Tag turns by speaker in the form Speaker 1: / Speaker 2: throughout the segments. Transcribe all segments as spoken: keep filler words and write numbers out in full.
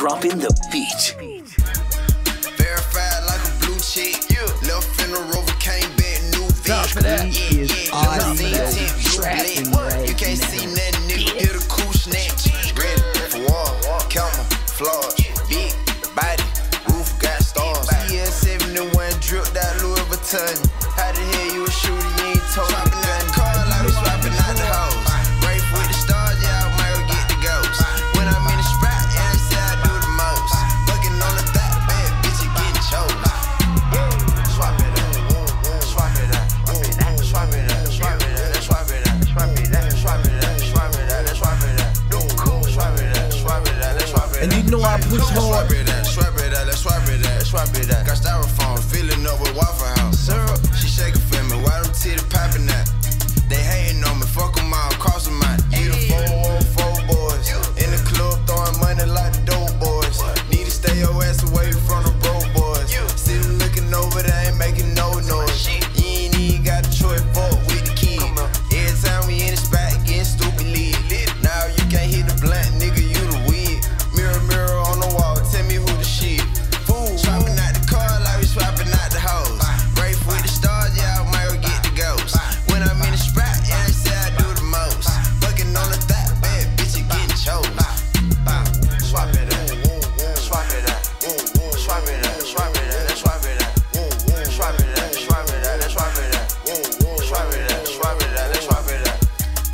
Speaker 1: dropping the beat.
Speaker 2: Verified like a blue chick. Left in the Rover, came back, new V.
Speaker 3: Yeah,
Speaker 2: yeah,
Speaker 3: yeah.
Speaker 2: Audio trapping right You can't see nothing, nigga. Get a cool snatch. Ready for war, camera, flaws. Big body, roof got stars. E S seventy-one dripped out Louis Vuitton. How the hell you a shooter? You ain't told me nothing. Car like we swapping out the hoes. Rafe with the stars, yeah, I might go get the ghost. When I'm in the spot, yeah, they say I do the most. Fucking on the thigh, bad bitch, you getting chose. Swap it up, swap it up, swap it up, swap it up, swap it up, swap it up, swap it up, swap it up, swap it up, do cool, swap it up, swap it up, swap it up.
Speaker 3: And you know I push hard.
Speaker 2: Swap it up, swap it up, swap it up, swap it up. Got styrofoam, filling up with Waffle House syrup. She shaking for me, why them titties popping that? They hating on me, fuck them out, cross them out. Eat a four oh four boys in the club, throwing money like the dope boys. Need to stay your ass away from the broke boys. See them looking over, they ain't making no noise. You ain't even got a choice, fuck with the kid. Every time we in the spot, getting stupid lit. Now you can't hit the blunt, nigga, you the weed. Mirror, mirror on the wall, tell me who the shit. Fool, swapping out the car like we swapping out the hoes. Rafe with the stars, yeah, I might go get the ghost. When I'm in the spot, yeah, they say I do the most. Fucking on the thigh, bad bitch, you getting chose. Swap it up, swap it up, swap it up, swap it up, swap it up, swap it up, swap it up, swap it up, swap it up, swap it up, swap it up.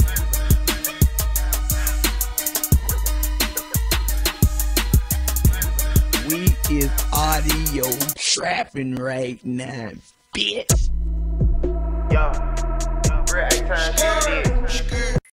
Speaker 3: We is audio trapping right now, bitch.
Speaker 2: Yo, real time shit.